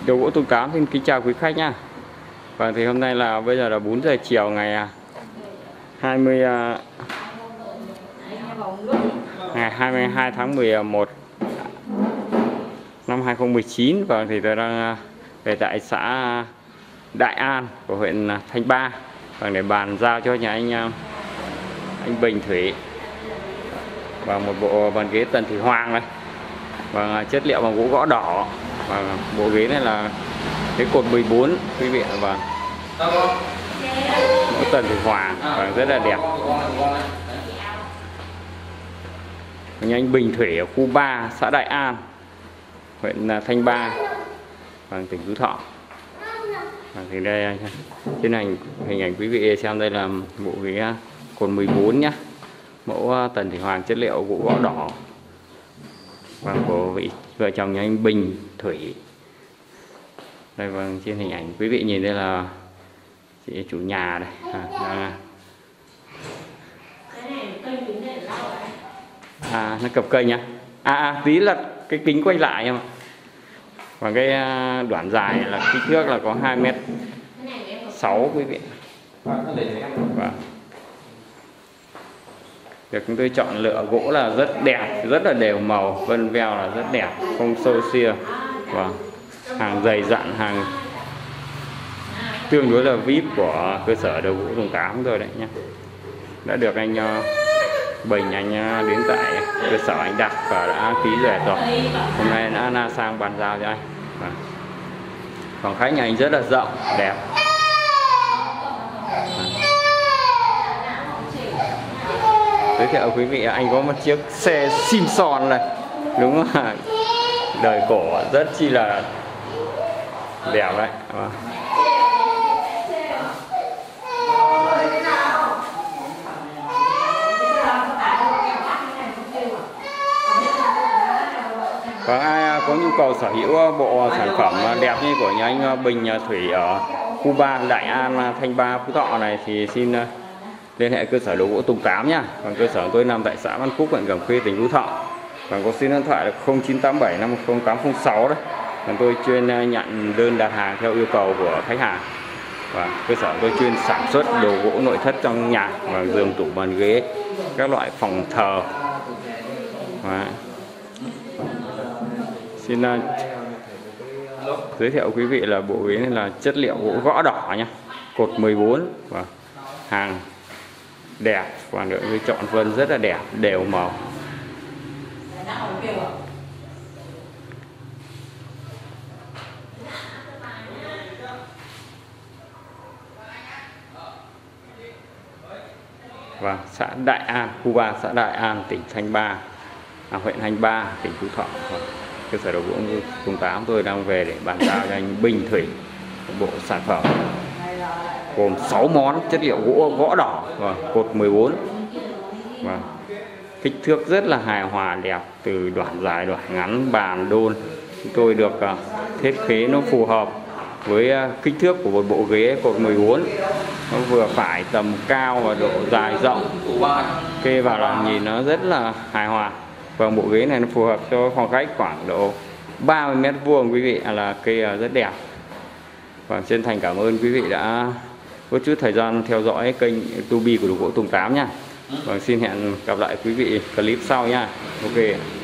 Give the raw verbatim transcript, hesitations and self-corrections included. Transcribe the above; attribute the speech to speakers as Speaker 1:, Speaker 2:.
Speaker 1: Đồ gỗ Tùng Tám xin kính chào quý khách nhá. Và thì hôm nay là bây giờ là bốn giờ chiều ngày hai mươi ngày hai mươi hai tháng mười một năm hai không một chín. Và thì tôi đang về tại xã Đại An của huyện Thanh Ba và để bàn giao cho nhà anh anh Bình Thủy và một bộ bàn ghế Tần Thủy Hoàng này, và chất liệu bằng gỗ gõ đỏ, và bộ ghế này là cái cột mười bốn quý vị, và gỗ Tần Thủy Hoàng và rất là đẹp. Nhà anh Bình Thủy ở khu ba, xã Đại An, huyện Thanh Ba, và tỉnh Phú Thọ. Và thì đây trên hình hình ảnh quý vị xem, đây là bộ ghế cột mười bốn nhá, mẫu Tần Thủy Hoàng, chất liệu gỗ gõ đỏ, và của vị vợ chồng nhà anh Bình Thủy. Đây, vâng, trên hình ảnh quý vị nhìn đây là chị chủ nhà đây. À, à, à nó cập cây nhá. À, à tí là cái kính quay lại em ạ. Và cái đoạn dài là kích thước là có hai mét sáu quý vị. Và việc chúng tôi chọn lựa gỗ là rất đẹp, rất là đều màu, vân veo là rất đẹp, không xô xia, và hàng dày dặn, hàng tương đối là vê i pê của cơ sở đồ gỗ Tùng Tám rồi đấy nhé. Đã được anh uh, Bình anh uh, đến tại cơ sở anh đặt và đã ký duyệt rồi. Hôm nay đã, đã sang bàn giao cho anh. Và phòng khách nhà anh rất là rộng, đẹp. Giới thiệu quý vị, anh có một chiếc xe Simpson này, đúng không? Đời cổ rất chi là đẹp đấy. Và ai có nhu cầu sở hữu bộ sản phẩm đẹp như của nhà anh Bình Thủy ở khu ba, Đại An, Thanh Ba, Phú Thọ này thì xin liên hệ cơ sở đồ gỗ Tùng Tám nhá. Còn cơ sở tôi nằm tại xã Văn Phúc, huyện Cẩm Khê, tỉnh Phú Thọ. Và có xin điện thoại là không chín tám bảy năm không tám không sáu đấy. Còn tôi chuyên nhận đơn đặt hàng theo yêu cầu của khách hàng. Và cơ sở tôi chuyên sản xuất đồ gỗ nội thất trong nhà, và giường, tủ, bàn ghế, các loại phòng thờ. Và xin uh, giới thiệu quý vị là bộ ghế này là chất liệu gỗ gõ đỏ nhá, cột mười bốn, và hàng đẹp, và được tôi chọn vân rất là đẹp, đều màu. Và xã Đại An, khu ba, xã Đại An, tỉnh Thanh Ba, à, huyện Thanh Ba, tỉnh Phú Thọ. Cơ sở đồ gỗ Tùng Tám tôi đang về để bàn giao cho anh Bình Thủy bộ sản phẩm gồm sáu món, chất liệu gỗ gõ đỏ và cột mười bốn, và kích thước rất là hài hòa, đẹp, từ đoạn dài đoạn ngắn, bàn đôn chúng tôi được uh, thiết kế nó phù hợp với uh, kích thước của một bộ ghế cột mười bốn, nó vừa phải tầm cao và độ dài rộng, kê vào là nhìn nó rất là hài hòa. Và bộ ghế này nó phù hợp cho phòng khách khoảng độ ba mươi mét vuông quý vị, là kê rất đẹp. Và chân thành cảm ơn quý vị đã có chút thời gian theo dõi kênh YouTube của đồ gỗ Tùng Tám nha. Và xin hẹn gặp lại quý vị clip sau nha. Ok.